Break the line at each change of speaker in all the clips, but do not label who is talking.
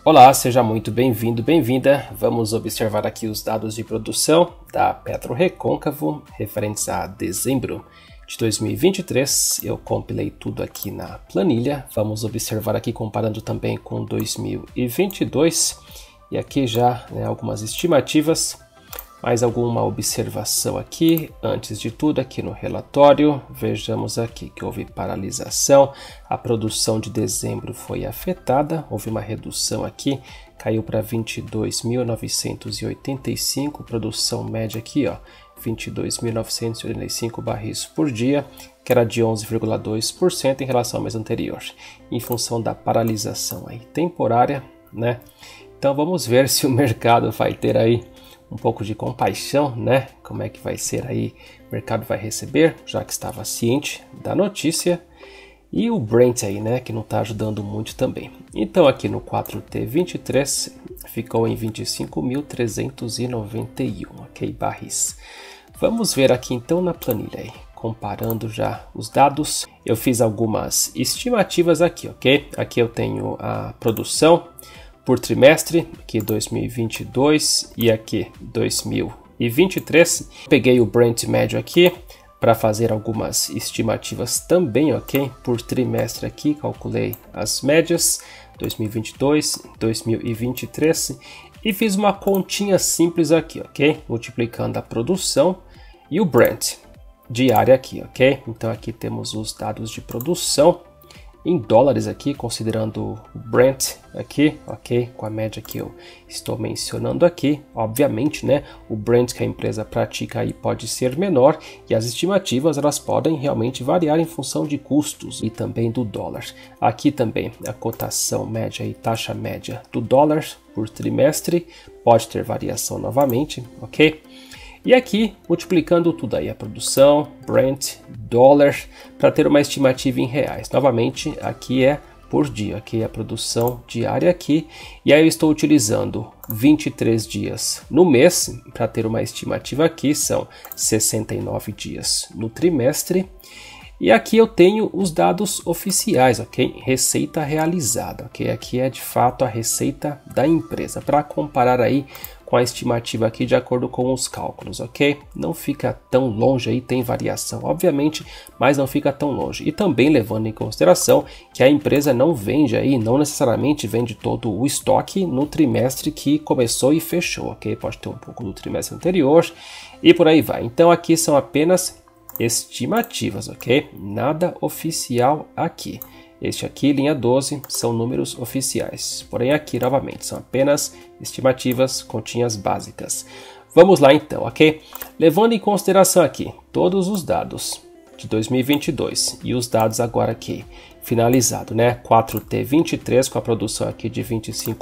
Olá, seja muito bem-vindo, bem-vinda. Vamos observar aqui os dados de produção da PetroRecôncavo referentes a dezembro de 2023. Eu compilei tudo aqui na planilha. Vamos observar aqui comparando também com 2022 e aqui já algumas estimativas. Mais alguma observação aqui, antes de tudo aqui no relatório, vejamos aqui que houve paralisação, a produção de dezembro foi afetada, houve uma redução aqui, caiu para 22.985, produção média aqui, ó, 22.985 barris por dia, que era de 11,2% em relação ao mês anterior, em função da paralisação aí temporária, né? Então vamos ver se o mercado vai ter aí um pouco de compaixão, né? Como é que vai ser aí, o mercado vai receber, já que estava ciente da notícia. E o Brent aí, né? Que não está ajudando muito também. Então aqui no 4T23 ficou em 25.391, ok? Barris. Vamos ver aqui então na planilha aí, comparando já os dados. Eu fiz algumas estimativas aqui, ok? Aqui eu tenho a produção por trimestre, aqui 2022 e aqui 2023. Peguei o Brent médio aqui para fazer algumas estimativas também, ok? Por trimestre aqui, calculei as médias 2022, 2023 e fiz uma continha simples aqui, ok? Multiplicando a produção e o Brent diária aqui, ok? Então aqui temos os dados de produção em dólares aqui, considerando o Brent aqui, ok? Com a média que eu estou mencionando aqui. Obviamente, né? O Brent que a empresa pratica aí pode ser menor e as estimativas elas podem realmente variar em função de custos e também do dólar. Aqui também a cotação média e taxa média do dólar por trimestre pode ter variação novamente, ok? E aqui, multiplicando tudo aí, a produção, Brent, dólar, para ter uma estimativa em reais. Novamente, aqui é por dia, aqui é a produção diária aqui. E aí eu estou utilizando 23 dias no mês, para ter uma estimativa aqui, são 69 dias no trimestre. E aqui eu tenho os dados oficiais, ok? Receita realizada, ok? Aqui é de fato a receita da empresa, para comparar aí com a estimativa aqui de acordo com os cálculos, ok? Não fica tão longe aí, tem variação, obviamente, mas não fica tão longe. E também levando em consideração que a empresa não vende aí, não necessariamente vende todo o estoque no trimestre que começou e fechou, ok? Pode ter um pouco do trimestre anterior e por aí vai. Então aqui são apenas estimativas, ok? Nada oficial aqui. Este aqui, linha 12, são números oficiais. Porém aqui, novamente, são apenas estimativas, continhas básicas. Vamos lá então, ok? Levando em consideração aqui todos os dados de 2022 e os dados agora aqui finalizado, né? 4T23 com a produção aqui de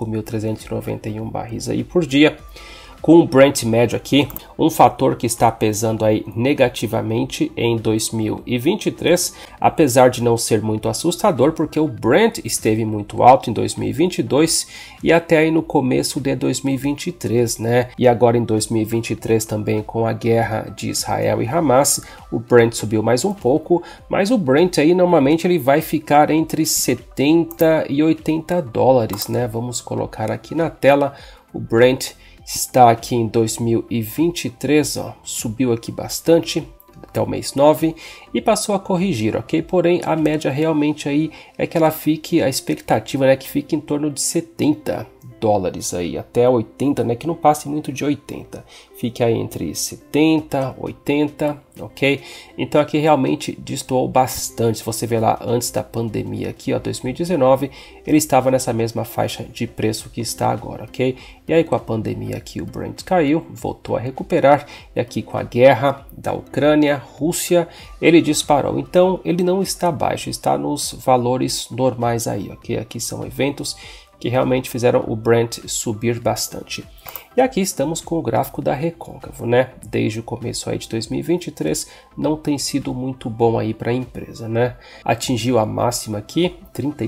25.391 barris aí por dia. Com o Brent médio aqui, um fator que está pesando aí negativamente em 2023, apesar de não ser muito assustador, porque o Brent esteve muito alto em 2022 e até aí no começo de 2023, né? E agora em 2023 também com a guerra de Israel e Hamas, o Brent subiu mais um pouco, mas o Brent aí normalmente ele vai ficar entre 70 e 80 dólares, né? Vamos colocar aqui na tela o Brent. Está aqui em 2023, ó, subiu aqui bastante até o mês 9 e passou a corrigir, ok? Porém, a média realmente aí é que ela fique, a expectativa, né, que fique em torno de 70 dólares aí, até 80, né, que não passe muito de 80. Fique aí entre 70, 80, ok? Então aqui realmente destoou bastante. Se você ver lá antes da pandemia aqui, ó, 2019, ele estava nessa mesma faixa de preço que está agora, ok? E aí com a pandemia aqui o Brent caiu, voltou a recuperar, e aqui com a guerra da Ucrânia, Rússia, ele disparou. Então ele não está baixo, está nos valores normais aí, ok? Aqui são eventos que realmente fizeram o Brent subir bastante. E aqui estamos com o gráfico da Recôncavo, né? Desde o começo aí de 2023 não tem sido muito bom aí para a empresa, né? Atingiu a máxima aqui, R$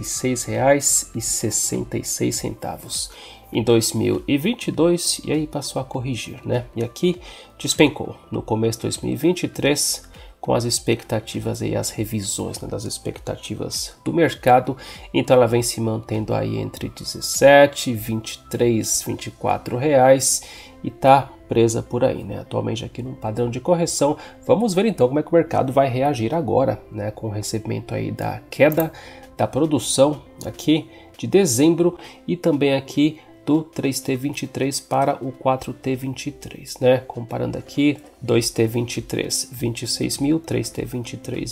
36,66 em 2022 e aí passou a corrigir, né? E aqui despencou no começo de 2023 com as expectativas e as revisões, né, das expectativas do mercado. Então ela vem se mantendo aí entre 17, 23, 24 reais e tá presa por aí, né? Atualmente aqui num padrão de correção. Vamos ver então como é que o mercado vai reagir agora, né, com o recebimento aí da queda da produção aqui de dezembro e também aqui do 3T23 para o 4T23, né? Comparando aqui 2T23, 26.000, 3T23,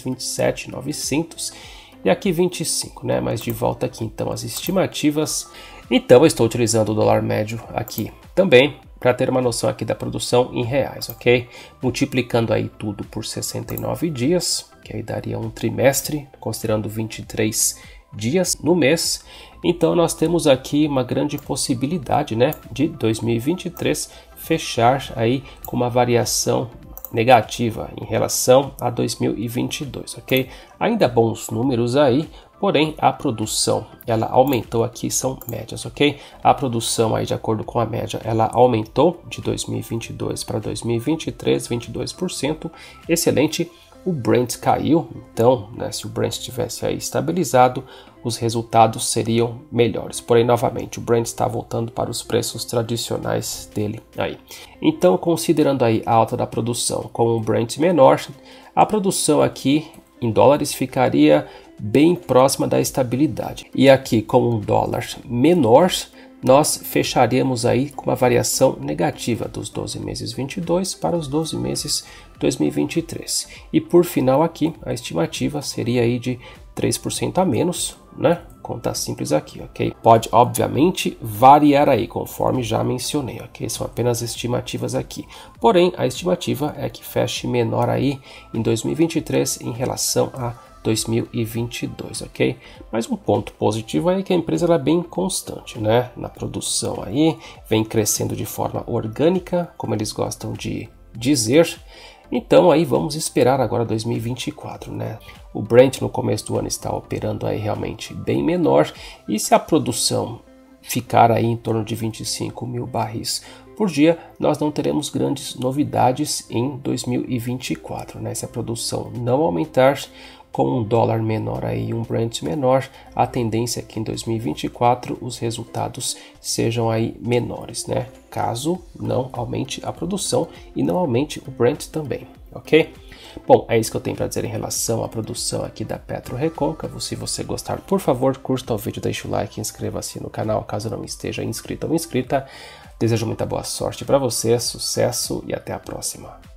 27.900 e aqui 25, né? Mas de volta aqui então as estimativas. Então eu estou utilizando o dólar médio aqui também para ter uma noção aqui da produção em reais, ok? Multiplicando aí tudo por 69 dias, que aí daria um trimestre, considerando 23 dias no mês. Então nós temos aqui uma grande possibilidade, né, de 2023 fechar aí com uma variação negativa em relação a 2022, ok? Ainda bons números aí, porém a produção ela aumentou aqui, são médias, ok? A produção aí de acordo com a média ela aumentou de 2022 para 2023, 22%, excelente. O Brent caiu, então, né, se o Brent estivesse aí estabilizado, os resultados seriam melhores. Porém, novamente, o Brent está voltando para os preços tradicionais dele aí. Então, considerando aí a alta da produção com o Brent menor, a produção aqui em dólares ficaria bem próxima da estabilidade. E aqui com um dólar menor, nós fecharíamos aí com uma variação negativa dos 12 meses 22 para os 12 meses 2023. E por final aqui, a estimativa seria aí de 3% a menos, né? Conta simples aqui, ok? Pode, obviamente, variar aí, conforme já mencionei, ok? São apenas estimativas aqui. Porém, a estimativa é que feche menor aí em 2023 em relação a 2022, ok? Mas um ponto positivo é que a empresa ela é bem constante, né? Na produção aí, vem crescendo de forma orgânica, como eles gostam de dizer. Então aí vamos esperar agora 2024, né? O Brent no começo do ano está operando aí realmente bem menor, e se a produção ficar aí em torno de 25 mil barris por dia, nós não teremos grandes novidades em 2024, né? Se a produção não aumentar, com um dólar menor aí, um Brent menor, a tendência é que em 2024 os resultados sejam aí menores, né? Caso não aumente a produção e não aumente o Brent também, ok? Bom, é isso que eu tenho para dizer em relação à produção aqui da PetroRecôncavo. Se você gostar, por favor, curta o vídeo, deixe o like e inscreva-se no canal caso não esteja inscrito ou inscrita. Desejo muita boa sorte para você, sucesso e até a próxima.